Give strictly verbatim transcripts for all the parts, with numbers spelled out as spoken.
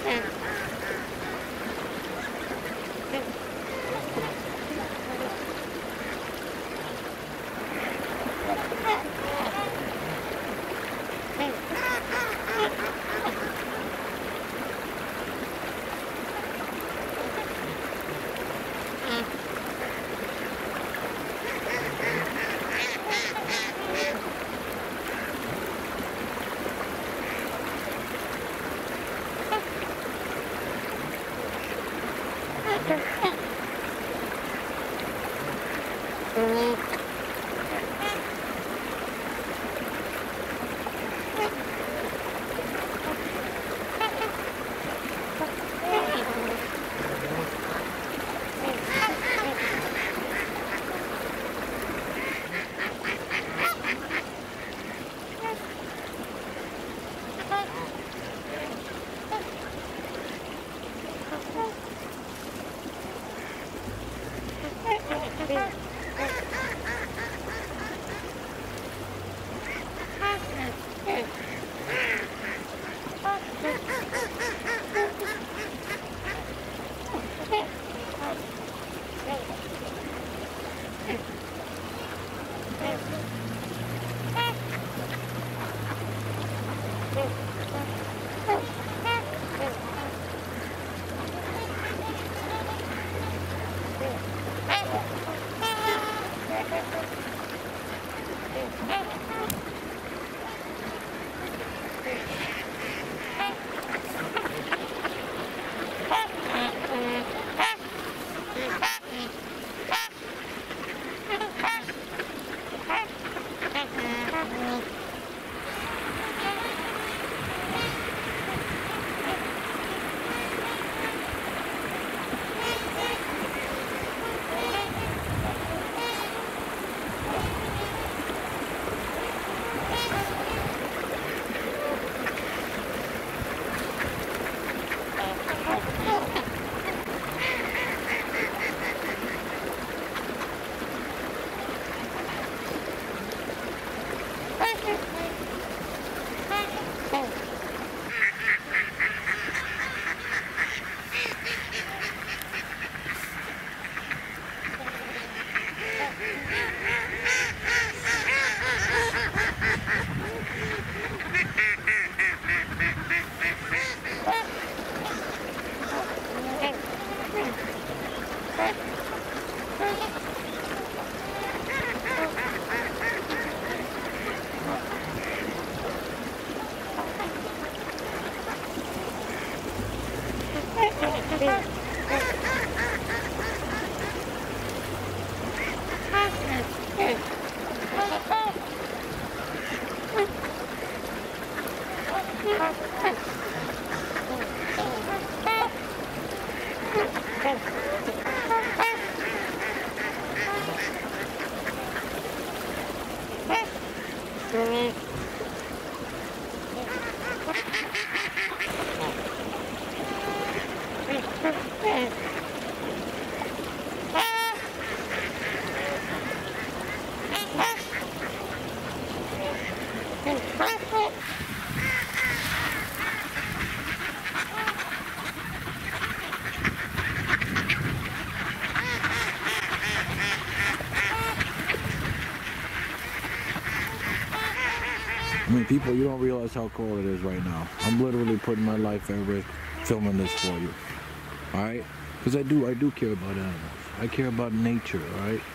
I mean, people, you don't realize how cold it is right now. I'm literally putting my life at risk filming this for you, all right? Because I do, I do care about animals. I care about nature, all right?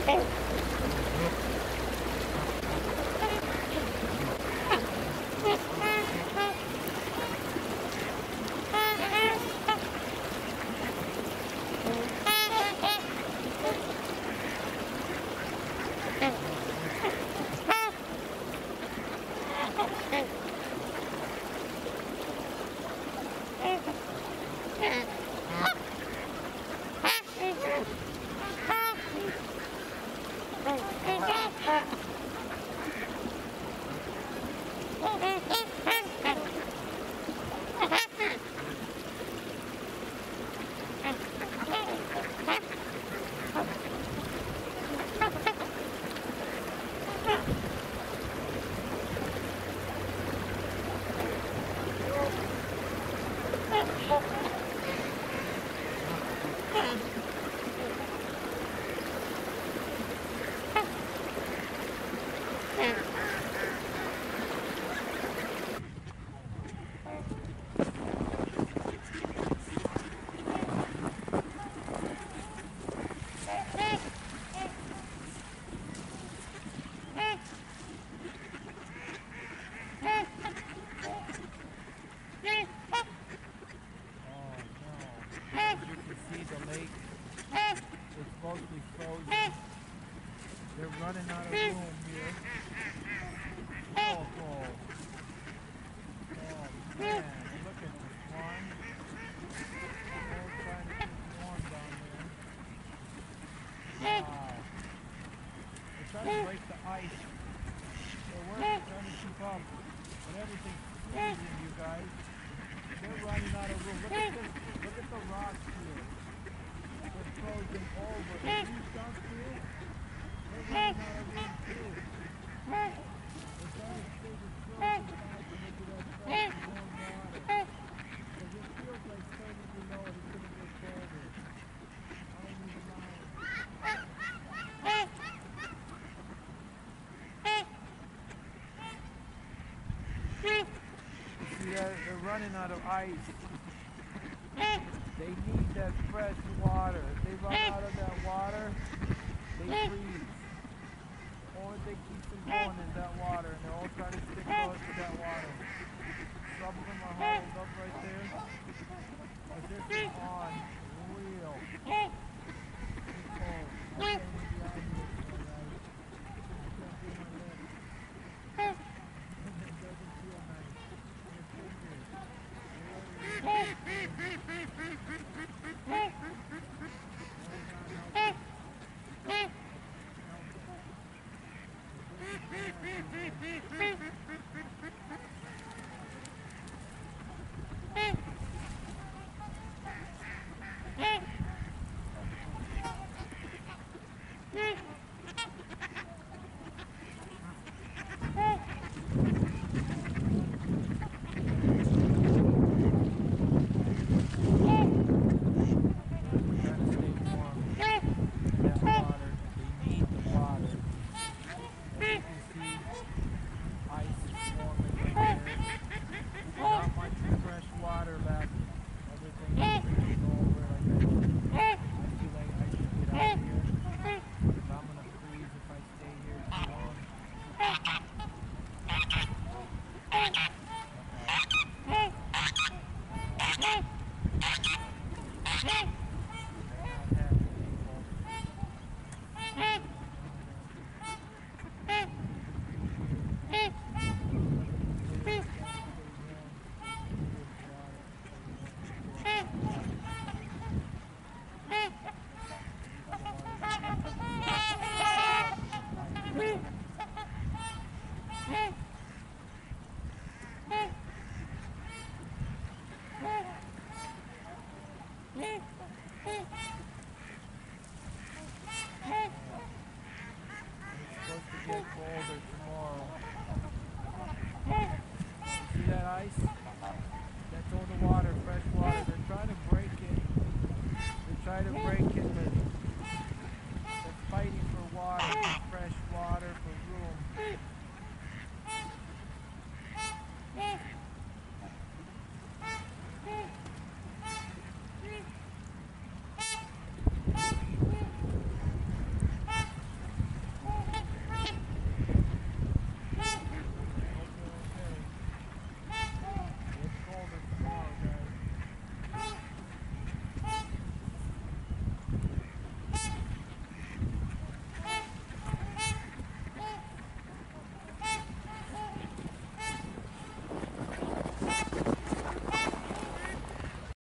Mostly frozen. They're running out of room here. Oh, oh. Oh man, look at this one. They're trying to keep warm down there. Wow. They're trying to break the ice. They're working, trying to keep up. But everything's freezing, you guys. They're running out of room. Look at this. Look at the rocks here. They're frozen over. These ducks here, they're running out of room too. They're trying to stay the frozen back and look at that fresh warm water. Because it feels like thirty below and it's going to get colder. I don't even mind. See, they're, they're running out of ice. They need that fresh water. If they run out of that water, they freeze. Or they keep them going in that water, and they're all trying to stick close to that water. Some of them are huddled up right there. But this is on real. It's cold. I can't even be out here, guys. I can't feel my lips. It doesn't feel nice. Your fingers. Get cold.